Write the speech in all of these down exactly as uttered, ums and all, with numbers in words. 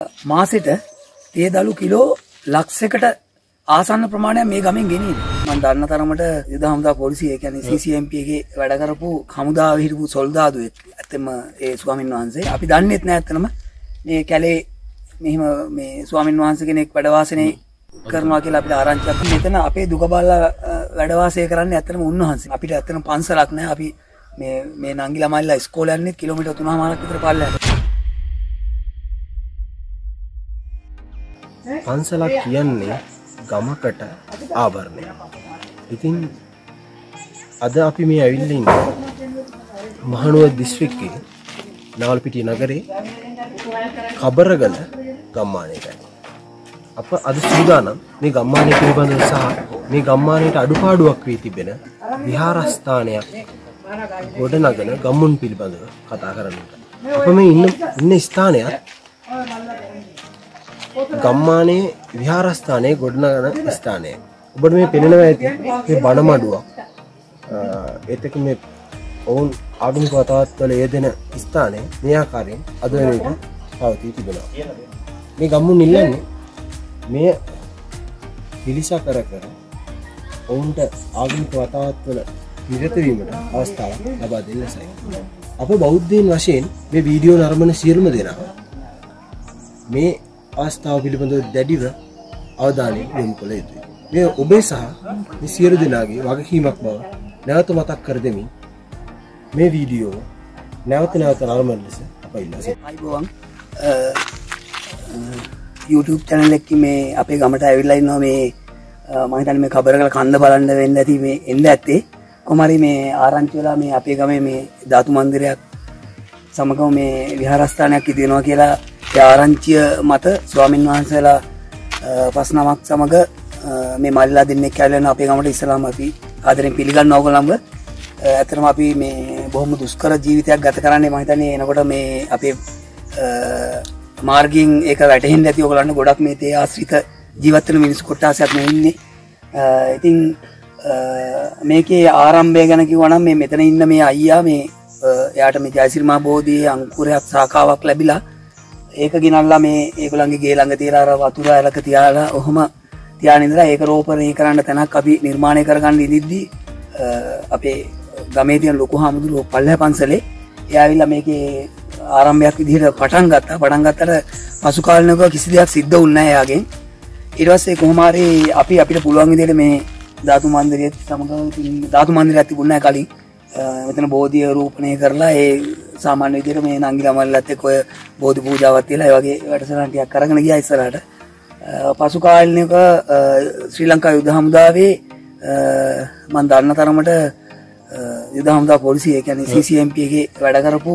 මාසෙට තේ දළු කිලෝ ලක්ෂයකට ආසන්න ප්‍රමාණයක් මේ ගමෙන් ගෙනියන. මම දන්න තරමට යුද හමුදා පොලිසිය ඒ කියන්නේ සී සී එම් පී එකේ වැඩ කරපු හමුදාවේ හිටපු සොල්දාදුවෙක්. ඇත්තම ඒ ස්වාමින් වහන්සේ අපි දන්නේත් නෑ ඇත්තනම මේ කැලේ මෙහිම මේ ස්වාමින් වහන්සේ කෙනෙක් වැඩ වාසනේ කරනවා කියලා අපිට ආරංචියක්. මෙතන අපේ දුක බලලා වැඩ වාසය කරන්නේ ඇත්තටම උන්වහන්සේ. අපිට ඇත්තටම පන්සලක් නෑ. අපි මේ මේ නංගි ළමයිලා ඉස්කෝලේ යන්නේ කිලෝමීටර් තුනමාරක් විතර පල්ලෙහාට. පන්සලක් කියන්නේ ගමකට ආවරණය. ඉතින් අද අපි මේ ඇවිල්ලා ඉන්නේ මහනුවර දිස්ත්‍රික්කයේ නාවලපිටිය නගරේ කබරගල ගම්මානයේයි. අප අද සූදානම් මේ ගම්මානය පිළිබඳව සහ මේ ගම්මානයට අඩුපාඩුවක් වී තිබෙන විහාරස්ථානයක් ගොඩනගන ගම්මුන් පිළිබඳව කතා කරන්නට. අප මේ ඉන්න ඉන්න ස්ථානයත් ගම්මානයේ විහාරස්ථානයේ ගොඩනගන ස්ථානය. ඔබට මේ පෙනෙනවා ඇති මේ බණමඩුවක්. ඒතක මේ ඔවුන් ආගමික වතාවත් වල යෙදෙන ස්ථානය මේ ආකාරයෙන් අද වෙන විට පවතී තිබෙනවා. මේ ගම්මුන් ඉල්ලන්නේ මේ පිළිසා කර කර ඔවුන්ට ආගමික වතාවත් වල නිරත වීමට අවස්ථාවක් ලබා දෙන්න ලෙසයි. අප බෞද්ධයන් වශයෙන් මේ වීඩියෝ නරඹන සියලුම දෙනා මේ අවස්ථාව පිළිබඳව දැඩිව අවධානය යොමු කළ යුතුයි. මේ ඔබේ සහ මේ සියලු දෙනාගේ වගකීමක් බව නැවත මතක් කර දෙමින් මේ වීඩියෝ නැවත නැවත නරඹන ලෙස අප ඉල්ලා සිටිනවා. අයිබෝවන් YouTube channel එකේ මේ අපේ ගමට ඇවිල්ලා ඉන්නවා මේ මම හිතන්නේ මේ කබරගල කන්ද බලන්න වෙන්න ඇති මේ එන්න ඇත්තේ කොහමරි මේ ආරංචි වෙලා මේ අපේ ගමේ මේ ධාතු මන්දිරයක් සමගම මේ විහාරස්ථානයක් ඉදිනවා කියලා ඒ ආරංචිය මත ස්වාමින් වහන්සේලා පස් නමක් සමග මේ මල්ලා දෙන්නෙක් ඇවිල්ලා අපේ ගමට ඉස්සලාම අපි ආදරෙන් පිළිගන්නවා ඔයගොල්ලන්ව. ඇත්තටම අපි මේ බොහොම දුෂ්කර ජීවිතයක් ගත කරන්නේ මම හිතන්නේ එනකොට මේ අපේ මාර්ගයෙන් ඒක වැටහෙන්න ඇති ඔයගොල්ලන්ට ගොඩක් මේ තේ ආශ්‍රිත ජීවත් වෙන මිනිස්සු කොටසක් මේ ඉන්නේ. ඉතින් මේකේ ආරම්භය ගැන කිව්වනම් මේ මෙතන ඉන්න මේ අයියා මේ එයාට මේ ජයසිරි මහ බෝධියේ අංකුරයක් සාකාවක් ලැබිලා ඒක ගෙනල්ලා මේ ඒගොල්ලන්ගේ ගේ ළඟ තියලා අර වතුර ඇලක තියාලා ඔහොම තියාගෙන ඉඳලා ඒක රෝපණය කරන්න තැනක් අපි නිර්මාණය කරගන්න ඉදිද්දි අපේ ගමේ තියෙන ලොකු හාමුදුරුවෝ පල්ලෙහා පන්සලේ එයාවිලා මේකේ ආරම්භයක් විදිහට පටන් ගත්තා. පටන් ගත්තට පසු කාලිනව කිසි දෙයක් සිද්ධ වුණේ නැහැ එයාගෙන්. ඊට පස්සේ කොහොම හරි අපි අපිට පුළුවන් විදිහට මේ ධාතු මන්දිරයත් සමග ධාතු මන්දිරයක් තිබුණේ නැහැ කලින්. මෙතන බෝධිය රූපණය කරලා ඒ සාමාන්‍ය විදිහට මේ නංගි ළමයිලත් එක්ක ඔය බෝධි පූජාවක් තියලා ඒ වගේ වැඩසටහන් ටිකක් කරගෙන ගියා ඉස්සරහට. පසු කාලිනක ශ්‍රී ලංකා යුද හමුදාවේ මම දන්න තරමට යුද හමුදා පොලිසිය ඒ කියන්නේ සී සී එම් පී එකේ වැඩ කරපු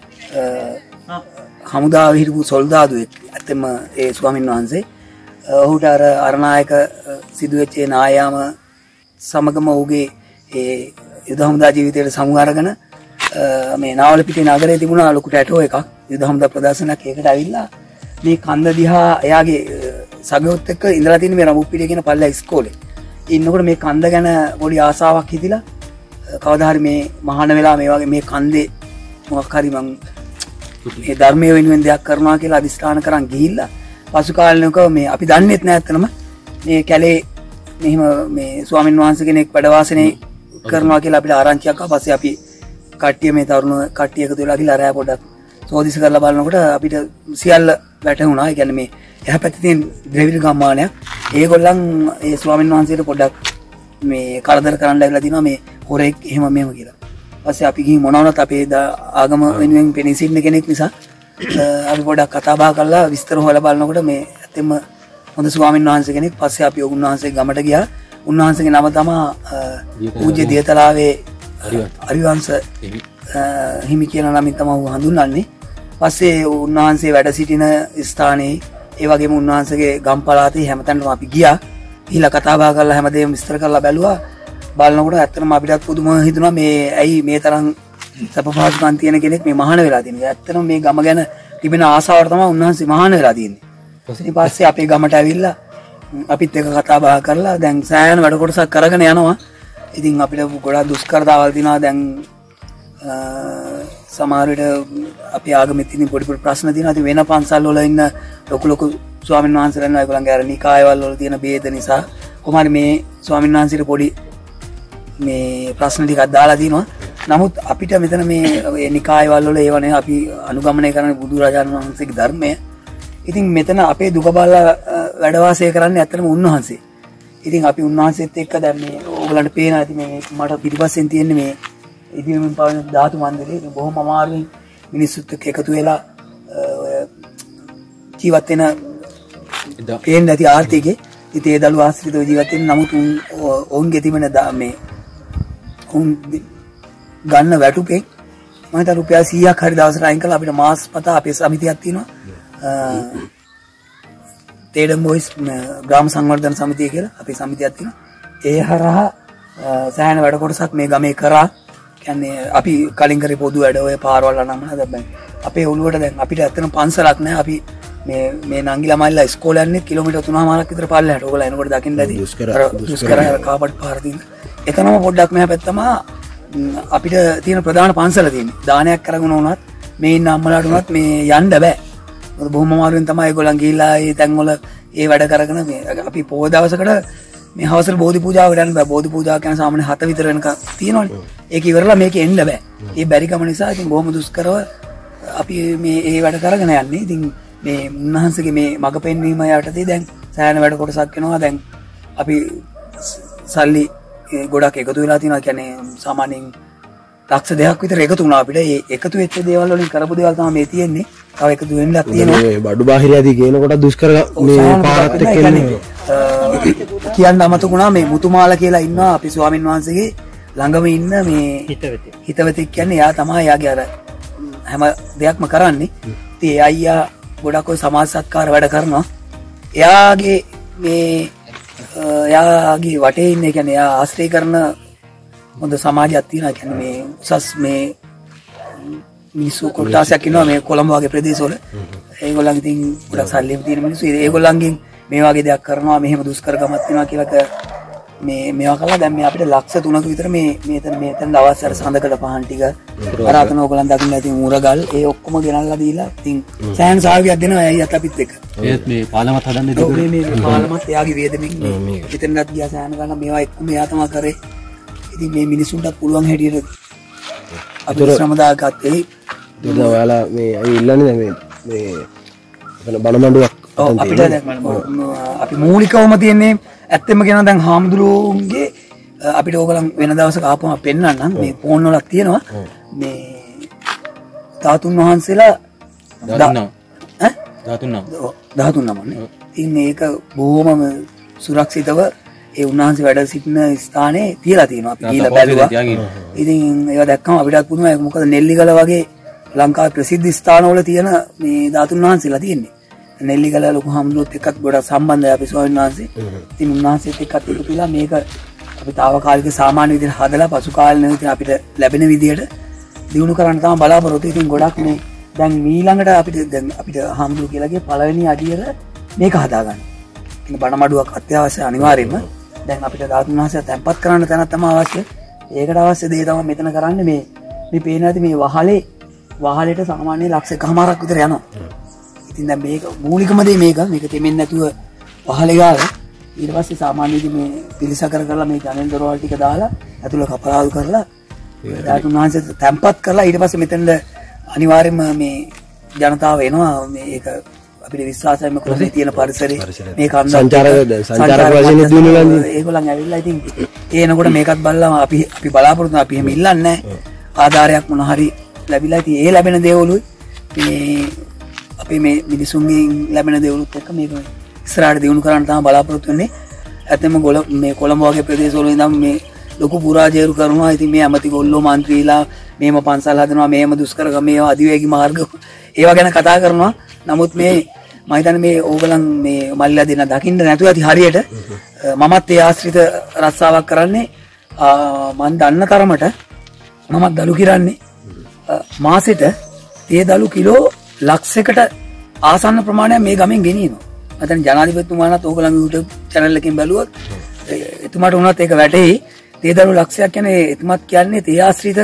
හමුදාවේ හිටපු සොල්දාදුවෙක්. ඇත්තම ඒ ස්වාමින් වහන්සේ ඔහුට අර අරනායක සිදුවෙච්ච ඒ නායාම සමගම ඔහුගේ ඒ යුද හමුදා ජීවිතයට සමු අරගෙන මේ නාවලපිටිය නගරයේ තිබුණා ලොකු ටැටෝ එකක් යුද හමුදා ප්‍රදර්ශනයක් ඒකට ඇවිල්ලා මේ කන්ද දිහා එයාගේ සගයොත් එක්ක ඉඳලා තියෙන මේ රඹුප්පිටිය කියන පල්ලා ඉස්කෝලේ ඉන්නකොට මේ කන්ද ගැන පොඩි ආසාවක් හිතිලා කවදා හරි මේ මහාන වෙලා මේ වගේ මේ කන්දේ මොකක් හරි මං මේ ධර්මයේ වෙනුවෙන් දෙයක් කරනවා කියලා අදිස්ථාන කරන් ගිහිල්ලා පසු කාලිනක මේ අපි දන්නේත් නෑ අතනම මේ කැලේ මෙහිම මේ ස්වාමින් වහන්සේ කෙනෙක් වැඩ වාසනේ කරනවා කියලා අපිට ආරංචියක් ආවා. පස්සේ අපි කට්ටිය මේ තරුණ කට්ටිය එකතු වෙලා ගිහලා රෑ පොඩක් සෝදිස කරලා බලනකොට අපිට සියල්ල වැටහුණා. ඒ කියන්නේ මේ එහා පැත්තේ තියෙන ද්‍රවිඩ ගම්මානයක් ඒගොල්ලන් ඒ ස්වාමින් වහන්සේට පොඩක් මේ කරදර කරන්න ඇවිල්ලා තිනවා මේ හොරෙක් එහෙම මෙහෙම කියලා. පස්සේ අපි ගිහින් මොනවනත් අපේ ආගම වෙනුවෙන් පෙනී සිටින කෙනෙක් නිසා අපි පොඩක් කතා බහ කරලා විස්තර හොයලා බලනකොට මේ ඇත්තෙම හොඳ ස්වාමින් වහන්සේ කෙනෙක්. පස්සේ අපි උන්වහන්සේ ගමට ගියා. උන්වහන්සේගේ නම තමයි පූජ්‍ය දියතලාවේ අරිවංශ හිමි කියන නමින් තමයි හඳුන්වන්නේ. පස්සේ උන්වහන්සේ වැඩ සිටින ස්ථානයේ ඒ වගේම උන්වහන්සේගේ ගම් පළාතේ හැමතැනම අපි ගියා. ගිහිලා කතා බහ කරලා හැමදේම විස්තර කරලා බැලුවා. බලනකොට ඇත්තටම අපිටත් පුදුම හිතුණා මේ ඇයි මේ තරම් සප පහසුකම් තියෙන කෙනෙක් මේ මහාන වෙලා තියෙන්නේ. ඇත්තටම මේ ගම ගැන තිබෙන ආසාවට තමයි උන්වහන්සේ මහාන වෙලා තියෙන්නේ. ඊට පස්සේ අපේ ගමට ඇවිල්ලා අපිත් එක කතා බහ කරලා දැන් සෑහෙන වැඩ කොටසක් කරගෙන යනවා. ඉතින් අපිට ගොඩාක් දුෂ්කරතාවල් දිනවා. දැන් සමහර විට අපේ ආගමෙත් ඉතින් පොඩි පොඩි ප්‍රශ්න තියෙනවා. ඉතින් වෙන පන්සල් වල ඉන්න ලොකු ලොකු ස්වාමීන් වහන්සේලා ඉන්නවා. ඒගොල්ලන්ගේ අර නිකායවල වල තියෙන ભેද නිසා කොහොමද මේ ස්වාමීන් වහන්සේට පොඩි මේ ප්‍රශ්න ටිකක් දාලා දිනවා. නමුත් අපිට මෙතන මේ නිකායවල වල ඒවනේ අපි අනුගමනය කරන බුදුරජාණන් වහන්සේගේ ධර්මය. ඉතින් මෙතන අපේ දුක බලලා වැඩ වාසය කරන්නේ ඇත්තටම උන්වහන්සේ. ඉතින් අපි උන්වහන්සේත් එක්ක දැන් මේ ඕගලන්ට පේනවා ඇති මේ මට පිටිපස්සෙන් තියෙන මේ ඉදිරියෙන් පාවෙන ධාතු මන්දිරේ බොහොම අමාරුවෙන් මිනිස්සුත් එක්ක එකතු වෙලා ජීවත් වෙන පේන්නේ නැති ආර්ථිකේ ඉතින් ඒ දළු ආශ්‍රිතව ජීවත් වෙන නමුත් ඔවුන්ගේ තිබෙන මේ ඔවුන් ගන්න වැටුපෙන් මම හිතා රුපියල් සීයක් හරි දවසට අයින් කළා අපිට මාස් පතා අපේ සමිතියක් තියෙනවා තේඩම් බොයිස් ග්‍රාම සංවර්ධන සමිතිය කියලා අපේ සමිතියක් තියෙනවා ඒ හරහා සෑහෙන වැඩ කොටසක් මේ ගමේ කරා කියන්නේ අපි කලින් කරේ පොදු වැඩ ඔය පාරවල් නම් හදබැයි අපේ ඔළුවට දැන් අපිට ඇත්තටම පන්සලක් නැහැ අපි මේ මේ නංගි ළමයිලා ඉස්කෝලේ යන්නේ කිලෝමීටර් තුනමාරක් විතර පල්ලෙහාට ඕගොල්ලෝ එනකොට දකින්න ඇති දුෂ්කර කාපට් පාර තියෙන එතනම පොඩ්ඩක් මෙහා පැත්තම අපිට තියෙන ප්‍රධාන පන්සල තියෙන්නේ දානයක් කරගෙන වුණත් මේ ඉන්න අම්මලාට උනත් මේ යන්න බෑ මොකද බොහොම අමාරුවෙන් තමයි ඒගොල්ලන් ගිහිල්ලා ඒ තැන්වල ඒ වැඩ කරගෙන මේ අපි පොය දවසකට මේ හවසට බෝධි පූජාවකට යන්න බෑ බෝධි පූජාව කියන සාමාන්‍ය හත විතර වෙනකන් තියෙනවනේ ඒක ඉවරලා මේක එන්න බෑ ඒ බැරි කම නිසා ඉතින් බොහොම දුෂ්කරව අපි මේ ඒ වැඩ කරගෙන යන්නේ ඉතින් මේ උන්වහන්සේගේ මේ මඟ පෙන්වීම යටතේ දැන් සෑහෙන වැඩ කොටසක් වෙනවා දැන් අපි සල්ලි ගොඩක් එකතු වෙලා තියෙනවා කියන්නේ සාමාන්‍යයෙන් ලක්ෂ දෙකක් විතර එකතු වුණා අපිට ඒ එකතු වෙච්ච දේවල් වලින් කරපු දේවල් තමයි මේ තියෙන්නේ තව එකතු වෙන්නක් තියෙනවා මේ බඩු බාහිරයදී කියනකොට දුෂ්කර මේ පාරත් එක්ක එන්නේ කියන්න අමතකුණා මේ මුතුමාල කියලා ඉන්නවා අපි ස්වාමින් වහන්සේගේ ළඟම ඉන්න මේ හිතවතෙක් හිතවතෙක් කියන්නේ එයා තමයි එයාගේ අර හැම දෙයක්ම කරන්නේ ඉතින් ඒ අයියා ගොඩක් ඔය සමාජ සත්කාර වැඩ කරනවා එයාගේ මේ එයාගේ වටේ ඉන්නේ කියන්නේ එයා ආශ්‍රය කරන හොඳ සමාජයක් තියෙනවා කියන්නේ මේ උසස් මේ මිනිස්සු කොටසක් ඉන්නවා මේ කොළඹ වගේ ප්‍රදේශවල ඒගොල්ලන් ඉතින් ගොඩක් සල්ලි තියෙන මිනිස්සු ඒගොල්ලන්ගෙන් මේ වගේ දෙයක් කරනවා මෙහෙම දුෂ්කරකමක් තියෙනවා කියලා මේ මේවා කළා දැන් මේ අපිට ලක්ෂ තුනක විතර මේ මේතන මේතන දවස් අර සඳකඩ පහන් ටික අර අතන ඕගොල්ලන් දකින්න ඇති මුරගල් ඒ ඔක්කොම ගෙනල්ලා දීලා ඉතින් සෑහෙන සහයෝගයක් දෙනවා අයියත් අපිත් එක්ක ඒත් මේ පාලමත් හදන්නේ දුක මේ මේ පාලමත් එයාගේ වේදමින් මෙතනත් ගියා සෑහෙන ගන්න මේවා එක්කම එයා තමයි කරේ ඉතින් මේ මිනිසුන්ට පුළුවන් හැටියට අපි ශ්‍රම දාගත්තේ දෙන්න ඔයාලා මේ අය ඉල්ලන්නේ මේ මේ එතන බණමඩුවක් අපිට අපි මූලිකවම තියෙන්නේ ඇත්තම කියනවා දැන් හාමුදුරුවන්ගේ අපිට ඕගලන් වෙන දවසක ආපුවම පෙන්නන්නම් මේ ෆෝන් වලක් තියෙනවා මේ ධාතුන් වහන්සේලා ධාතුන් ඈ ධාතුන් නම් ධාතුන් නමනේ ඉතින් මේක බොහොම සුරක්ෂිතව ඒ උන්වහන්සේ වැඩ සිටින ස්ථානයේ තියලා තියෙනවා අපි ගිහලා බැලුවා ඉතින් ඒවා දැක්කම අපිටත් පුදුමයි මොකද නෙල්ලිගල වගේ ලංකාවේ ප්‍රසිද්ධ ස්ථානවල තියෙන මේ ධාතුන් වහන්සේලා තියෙන්නේ නෙල්ලිගල ලොකු හාමුදුරුවොත් එක්කත් ගොඩක් සම්බන්ධයි අපි ස්වාමීන් වහන්සේ. ඉතින් උන්වහන්සේත් එක්කත් එකතු වෙලා මේක අපි తాවකාලික සාමාන්‍ය විදිහට හදලා පසු කාලෙන විදිහට අපිට ලැබෙන විදිහට දිනු කරන්න තමයි බලාපොරොත්තු. ඉතින් ගොඩක් මේ දැන් ඊළඟට අපිට දැන් අපිට හාමුදුරුවෝ කියලා කිය පළවෙනි අඩියට මේක හදාගන්න. ඉතින් බණමඩුවක් අත්‍යවශ්‍ය අනිවාර්යයෙන්ම. දැන් අපිට ධාතුන් වහන්සේ තැන්පත් කරන්න තැනක් තමයි අවශ්‍ය. ඒකට අවශ්‍ය දේ තමයි මෙතන කරන්නේ මේ මේ පේන ඇති මේ වහලේ වහලේට සාමාන්‍ය ලක්ෂ එකමාරක් විතර යනවා. ඉතින් දැන් මේක මූලිකම දේ මේක මේක තෙමෙන්නේ නැතුව පහලේ ගාලා ඊට පස්සේ සාමාන්‍යයෙන් මේ පිළිසකර කරලා මේ ජනෙල් දොරවල් ටික දාලා ඇතුළ කපරාදු කරලා ධාතුන් වහන්සේ තැම්පත් කරලා ඊට පස්සේ මෙතෙන්ද අනිවාර්යයෙන්ම මේ ජනතාව එනවා මේක අපිට විශ්වාසයි මේ කොහේ තියෙන පරිසරේ මේක සංචාරක සංචාරක වශයෙන් දිනුලා ඒගොල්ලන් ඇවිල්ලා ඉතින් ඒනකොට මේකත් බලලා අපි අපි බලාපොරොත්තු අපි එහෙම ඉල්ලන්නේ නැහැ ආධාරයක් මොන හරි ලැබිලා ඉතින් ඒ ලැබෙන දේවලුයි මේ අපි මේ මිනිසුන්ගෙන් ලැබෙන දේවලුත් එක්ක මේක ඉස්සරහට දියුණු කරන්න තමයි බලාපොරොත්තු වෙන්නේ. ඇත්තම ගොල මේ කොළඹ වගේ ප්‍රදේශවල ඉඳන් මේ ලොකු පුරාජේරු කරනවා. ඉතින් මේ ඇමති ගොල්ලෝ മന്ത്രിලා මේම පන්සල් හදනවා, මේම දුෂ්කරකම්, මේවා අධිවේගී මාර්ග ඒවා ගැන කතා කරනවා. නමුත් මේ මම හිතන්නේ මේ ඕගලන් මේ මල්ලිලා දෙන්න දකින්න නැතුව ඇති හරියට මමත් ඒ ආශ්‍රිත රස්සාවක් කරන්නේ මම දන්න තරමට මමත් දලු කිරන්නේ මාසෙට ඒ දලු කිලෝ ලක්ෂයකට ආසන්න ප්‍රමාණයක් මේ ගමෙන් ගෙනියනවා. මම ජනාධිපතිතුමාණත් ඕගලන්ගේ YouTube channel එකකින් බැලුවොත් එතුමාට උනත් ඒක වැටෙයි. තේ දලු ලක්ෂයක් කියන්නේ එතුමත් කියන්නේ තේ ආශ්‍රිත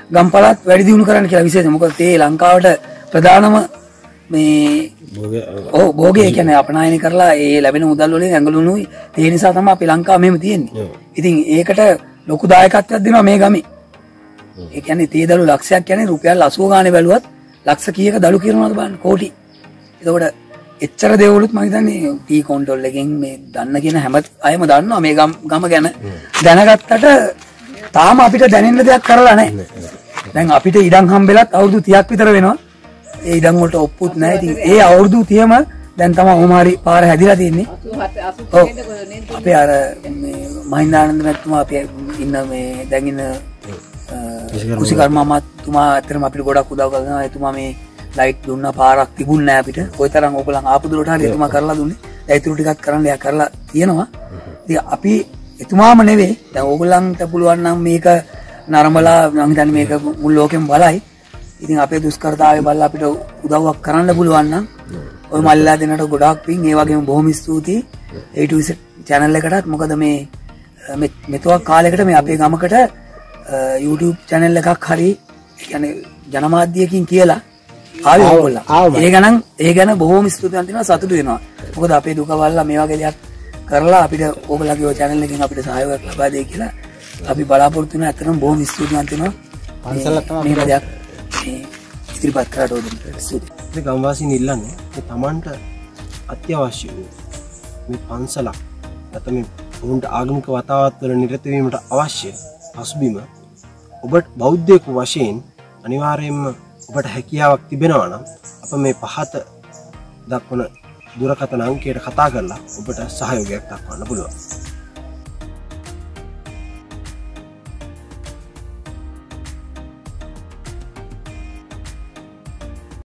ගම් පළාත් වැඩි දියුණු කරන්න කියලා විශේෂයෙන්. මොකද තේ ලංකාවට ප්‍රධානම මේ ඔව් භෝගය කියන්නේ අපනායනය කරලා ඒ ලැබෙන මුදල් වලින් ඇඟලුණුයි ඒ නිසා තමයි අපි ලංකාව මෙහෙම තියෙන්නේ. ඉතින් ඒකට ලොකු දායකත්වයක් දෙනවා මේ ගමේ. ඒ කියන්නේ තේ දළු ලක්ෂයක් කියන්නේ රුපියල් අසූව ගානේ බැලුවත් ලක්ෂ කීයක දළු කියනවාද බලන්න කෝටි. එතකොට එච්චර දේවලුත් මම හිතන්නේ ටී කන්ට්‍රෝල් එකෙන් මේ දන්න කියන හැම අයම දන්නවා මේ ගම ගම ගැන. දැනගත්තට තාම අපිට දැනෙන්න දෙයක් කරලා නැහැ. දැන් අපිට ඉඩම් හම්බෙලත් අවුරුදු තිහක් විතර වෙනවා. ඒ ඉඩම් වලට ඔප්පුත් නැහැ. ඉතින් ඒ අවුරුදු තිහම දැන් තමයි ඔහොම හරි පාර හැදිලා තියෙන්නේ. ඔව්. අපේ අර මේ මහින්දානන්ද මැතිතුමා අපි ඉන්න මේ දැන් ඉන්න කුසිකර්ම අමාත්‍යතුමා අතරම අපිට ගොඩක් උදව් කරනවා. එතුමා මේ ලයිට් දුන්නා පාරක් තිබුණ නැහැ අපිට. කොයිතරම් ඕගොල්ලන් ආපු දුරට හරි එතුමා කරලා දුන්නේ. ඒ ඉතුරු ටිකක් කරන්න එයා කරලා තියෙනවා. ඉතින් අපි එතුමාම නෙවෙයි දැන් ඕගොල්ලන්ට පුළුවන් නම් මේක නරඹලා මම හිතන්නේ මේක මුළු ලෝකෙම බලයි. ඉතින් අපේ දුෂ්කරතාවය බලලා අපිට උදව්වක් කරන්න පුළුවන් නම් ඔය මල්ලා දෙන්නට ගොඩාක් පිං. ඒ වගේම බොහොම ස්තුතියි A to Z channel එකටත්. මොකද මේ මෙතොක් කාලයකට මේ අපේ ගමකට YouTube channel එකක් හරි කියන්නේ ජනමාධ්‍යකින් කියලා ආවේ ඕගොල්ලෝ. ඒ ගණන් ඒ ගැන බොහොම ස්තුතිවන්ත වෙනවා සතුටු වෙනවා. මොකද අපේ දුක බලලා මේ වගේ දෙයක් කරලා අපිට ඕගොල්ලෝගේ channel එකෙන් අපිට සහයෝගයක් ලබා දෙයි කියලා අපි බලාපොරොත්තු වෙන අතරම බොහොම ස්තුතිවන්ත වෙනවා. පන්සලක් තමයි මේ දෙයක් ඉදිරිපත් කරලා ඕගොල්ලෝ ස්තුතියි. මේ ගම්වාසීන් ඉල්ලන්නේ මේ Tamanට අත්‍යවශ්‍ය වූ මේ පන්සලක් නැත්නම් මේ උන්ට ආගමික වතාවත් වල නිරත වීමට අවශ්‍ය පසුබිම ඔබට බෞද්ධයෙකු වශයෙන් අනිවාර්යයෙන්ම ඔබට හැකියාවක් තිබෙනවා නම් අප මේ පහත දක්වන දුරකථන අංකයට කතා කරලා ඔබට සහයෝගයක් දක්වන්න පුළුවන්.